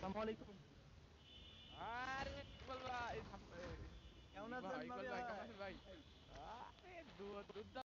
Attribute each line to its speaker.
Speaker 1: আসসালামু আলাইকুম।
Speaker 2: আরে ইকবাল ভাই
Speaker 1: কেমন
Speaker 2: জি
Speaker 1: আছেন
Speaker 2: ভাই ইকবাল
Speaker 1: মাবিয়া
Speaker 2: ভাই কেমন
Speaker 1: ভাই?
Speaker 2: আছেন ভাই? আরে দুর্দান্ত